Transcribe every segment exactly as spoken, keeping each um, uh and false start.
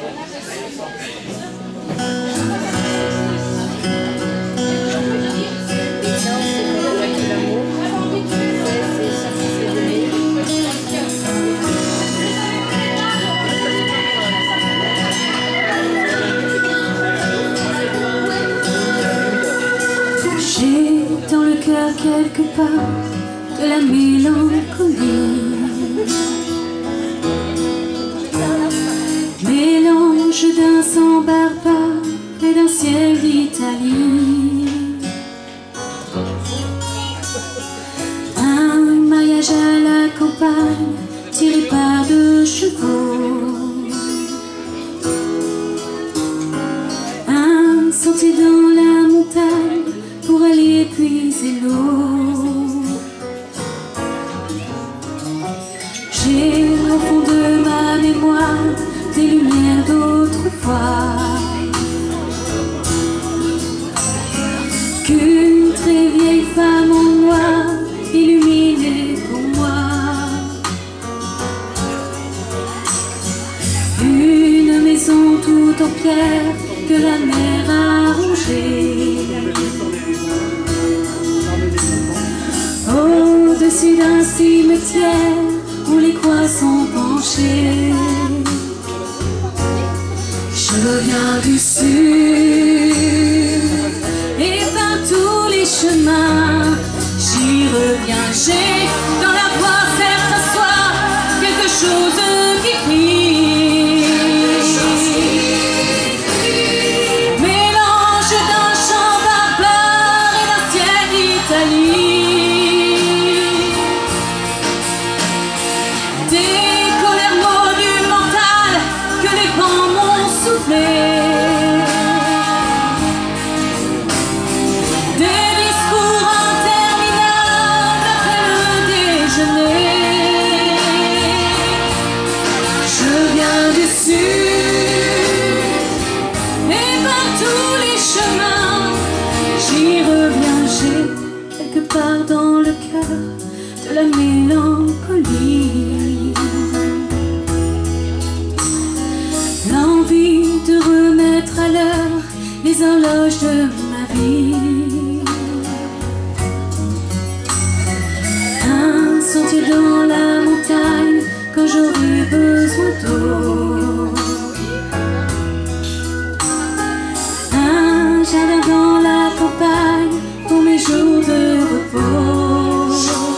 J'ai dans le cœur quelque part de la mélancolie, mélange d'un sang barbare et d'un ciel d'Italie. Un mariage à la campagne tiré par deux chevaux, un sentier dans la montagne pour aller puiser l'eau. J'ai au fond de ma mémoire des lumières d'autrefois qu'une très vieille femme en noir illuminait pour moi. Une maison toute en pierre que la mer a rongée, au-dessus d'un cimetière où les croix sont penchées. Je viens du sud et par tous les chemins j'y reviens. J'ai dans la voix certains soirs quelque chose qui crie, mélange d'un chant barbare et d'un ciel d'Italie, des colères monumentales que les vents m'ont soufflées, des discours interminables après le déjeuner. Je viens du sud et par tous les chemins j'y reviens. J'ai quelque part dans le cœur de la mélancolie, l'envie de remettre à l'heure les horloges de ma vie. Un sentier dans la montagne quand j'aurai besoin d'eau, un jardin dans la campagne pour mes jours de repos,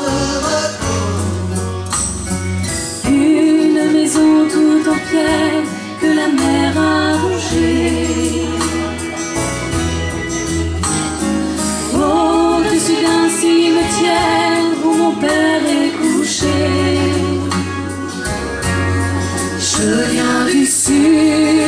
une maison toute en pierre que la mer a rongée, au-dessus d'un cimetière où mon père est couché. Je viens du sud